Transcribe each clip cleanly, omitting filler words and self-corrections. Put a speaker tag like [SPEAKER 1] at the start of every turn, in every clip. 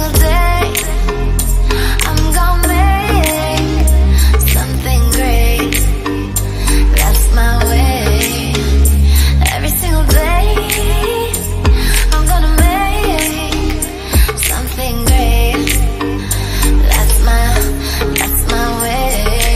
[SPEAKER 1] single day I'm gonna make something great. That's my way. Every single day I'm gonna make something great. That's my way.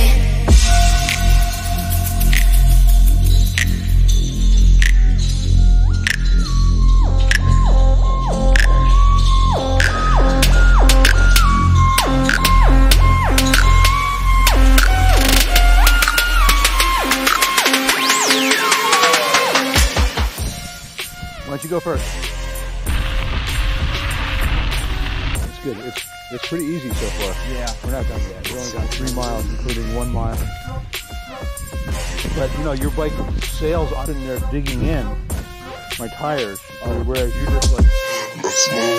[SPEAKER 2] Why don't you go first? It's good. It's pretty easy so far.
[SPEAKER 3] Yeah.
[SPEAKER 2] We're not done yet. We've only got 3 miles, including 1 mile. But you know, your bike sails out in there digging in my tires, whereas you're just like. That's my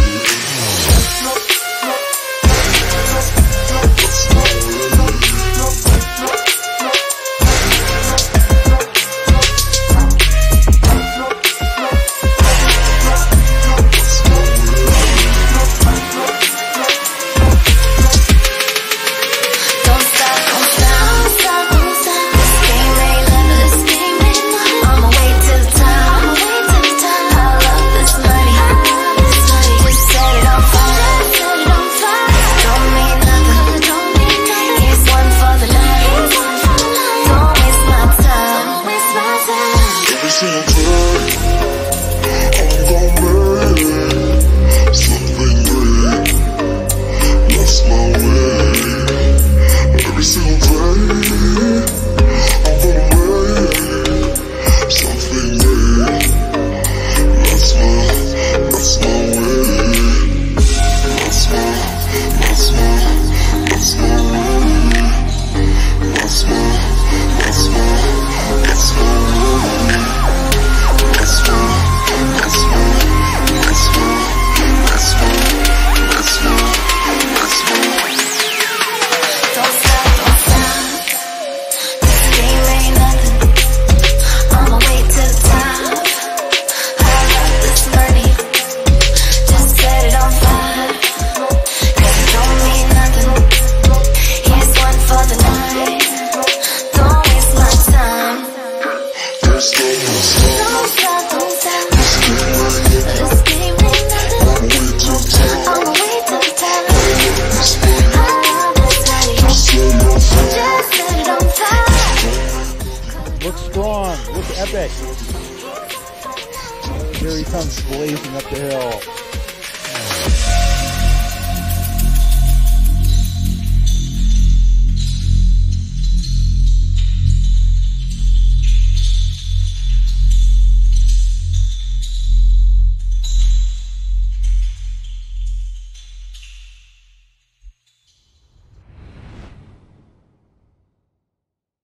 [SPEAKER 2] Looks strong, looks epic. Here he comes blazing up the hill.